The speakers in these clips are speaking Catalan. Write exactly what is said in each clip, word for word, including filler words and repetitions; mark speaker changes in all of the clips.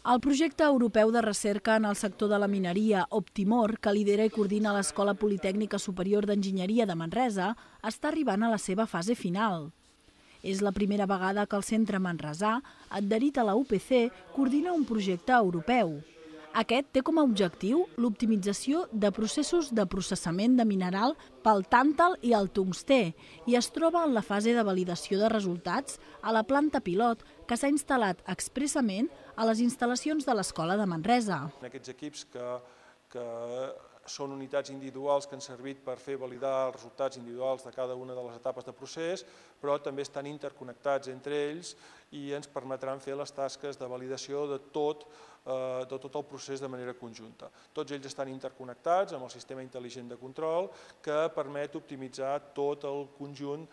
Speaker 1: El projecte europeu de recerca en el sector de la mineria, Optimor, que lidera i coordina l'Escola Politècnica Superior d'Enginyeria de Manresa, està arribant a la seva fase final. És la primera vegada que el centre manresà, adherit a la U P C, coordina un projecte europeu. Aquest té com a objectiu l'optimització de processos de processament de mineral pel tàntal i el tungstè i es troba en la fase de validació de resultats a la planta pilot que s'ha instal·lat expressament a les instal·lacions de l'Escola de Manresa.
Speaker 2: Aquests equips que, que són unitats individuals que han servit per fer validar els resultats individuals de cada una de les etapes de procés, però també estan interconnectats entre ells i ens permetran fer les tasques de validació de tot, eh, de tot el procés de manera conjunta. Tots ells estan interconnectats amb el sistema intel·ligent de control que permet optimitzar tot el conjunt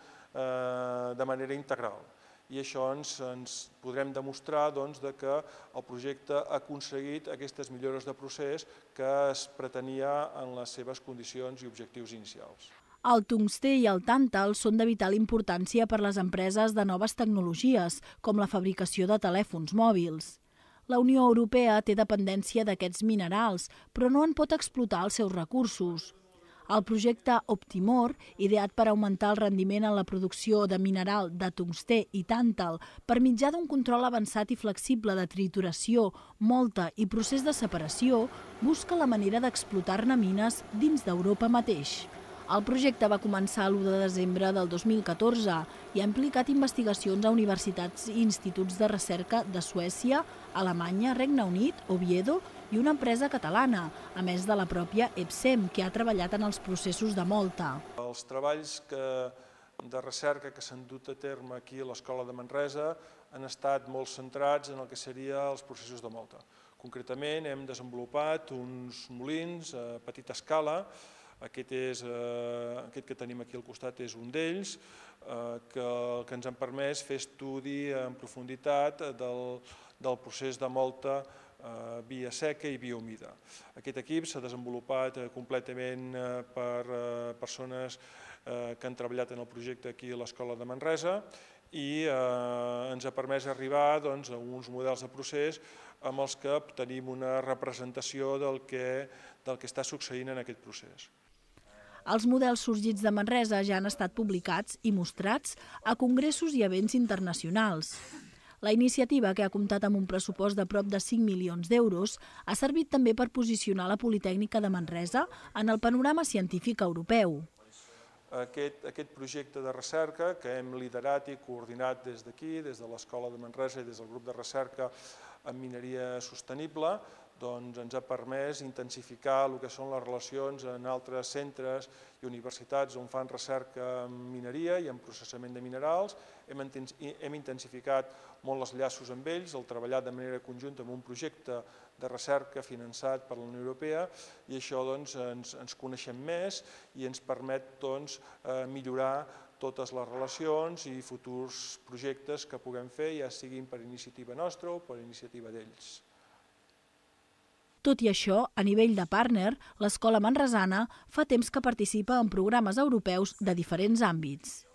Speaker 2: eh, de manera integral. I això ens, ens podrem demostrar doncs, de que el projecte ha aconseguit aquestes millores de procés que es pretenia en les seves condicions i objectius inicials.
Speaker 1: El tungstè i el tàntal són de vital importància per a les empreses de noves tecnologies, com la fabricació de telèfons mòbils. La Unió Europea té dependència d'aquests minerals, però no en pot explotar els seus recursos. El projecte Optimor, ideat per augmentar el rendiment en la producció de mineral de tungstè i tàntal per mitjà d'un control avançat i flexible de trituració, molta i procés de separació, busca la manera d'explotar-ne mines dins d'Europa mateix. El projecte va començar l'u de desembre del dos mil catorze i ha implicat investigacions a universitats i instituts de recerca de Suècia, Alemanya, Regne Unit, Oviedo i una empresa catalana, a més de la pròpia EPSEM, que ha treballat en els processos de molta.
Speaker 2: Els treballs que, de recerca que s'han dut a terme aquí a l'Escola de Manresa han estat molt centrats en el que serien els processos de molta. Concretament hem desenvolupat uns molins a petita escala. Aquest, és, eh, aquest que tenim aquí al costat és un d'ells, eh, que, que ens han permès fer estudi en profunditat del, del procés de molta eh, via seca i via humida. Aquest equip s'ha desenvolupat eh, completament eh, per eh, persones eh, que han treballat en el projecte aquí a l'Escola de Manresa i eh, ens ha permès arribar doncs, a uns models de procés amb els que tenim una representació del que, del que està succeint en aquest procés.
Speaker 1: Els models sorgits de Manresa ja han estat publicats i mostrats a congressos i events internacionals. La iniciativa, que ha comptat amb un pressupost de prop de cinc milions d'euros, ha servit també per posicionar la Politècnica de Manresa en el panorama científic europeu.
Speaker 2: Aquest, aquest projecte de recerca que hem liderat i coordinat des d'aquí, des de l'Escola de Manresa i des del grup de recerca en mineria sostenible, doncs ens ha permès intensificar el que són les relacions en altres centres i universitats on fan recerca en mineria i en processament de minerals. Hem, hem intensificat molt els llaços amb ells, el treballat de manera conjunta en un projecte de recerca finançat per la Unió Europea i això doncs, ens, ens coneixem més i ens permet doncs, eh, millorar totes les relacions i futurs projectes que puguem fer, ja siguin per iniciativa nostra o per iniciativa d'ells.
Speaker 1: Tot i això, a nivell de partner, l'Escola Manresana fa temps que participa en programes europeus de diferents àmbits.